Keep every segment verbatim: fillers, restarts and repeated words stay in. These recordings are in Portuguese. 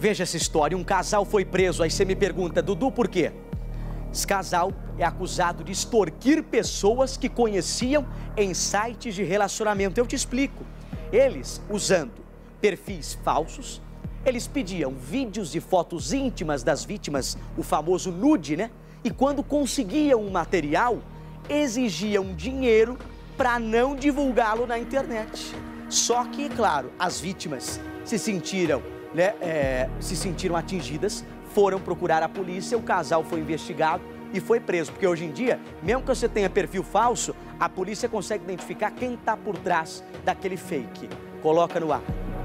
Veja essa história, um casal foi preso, aí você me pergunta, Dudu, por quê? Esse casal é acusado de extorquir pessoas que conheciam em sites de relacionamento. Eu te explico. Eles, usando perfis falsos, eles pediam vídeos e fotos íntimas das vítimas, o famoso nude, né? E quando conseguiam um material, exigiam dinheiro para não divulgá-lo na internet. Só que, claro, as vítimas se sentiram, né, é, se sentiram atingidas, foram procurar a polícia, o casal foi investigado e foi preso. Porque hoje em dia, mesmo que você tenha perfil falso, a polícia consegue identificar quem está por trás daquele fake. Coloca no ar.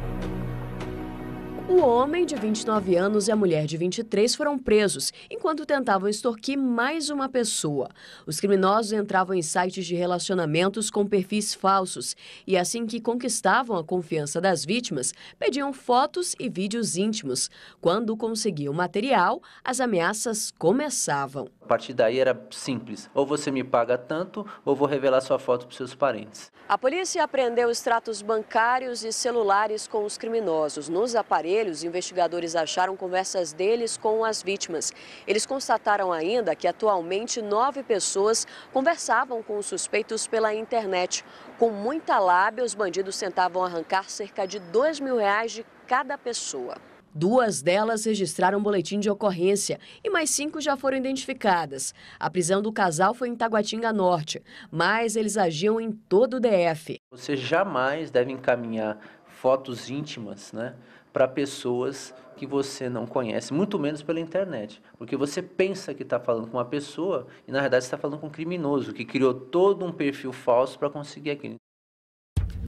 O homem de vinte e nove anos e a mulher de vinte e três foram presos enquanto tentavam extorquir mais uma pessoa. Os criminosos entravam em sites de relacionamentos com perfis falsos e, assim que conquistavam a confiança das vítimas, pediam fotos e vídeos íntimos. Quando conseguiam material, as ameaças começavam. A partir daí era simples, ou você me paga tanto ou vou revelar sua foto para os seus parentes. A polícia apreendeu extratos bancários e celulares com os criminosos. Nos aparelhos, investigadores acharam conversas deles com as vítimas. Eles constataram ainda que atualmente nove pessoas conversavam com os suspeitos pela internet. Com muita lábia, os bandidos tentavam arrancar cerca de dois mil reais de cada pessoa. Duas delas registraram um boletim de ocorrência e mais cinco já foram identificadas. A prisão do casal foi em Taguatinga Norte, mas eles agiam em todo o D F. Você jamais deve encaminhar fotos íntimas, né, para pessoas que você não conhece, muito menos pela internet. Porque você pensa que está falando com uma pessoa e, na verdade, está falando com um criminoso que criou todo um perfil falso para conseguir aquilo.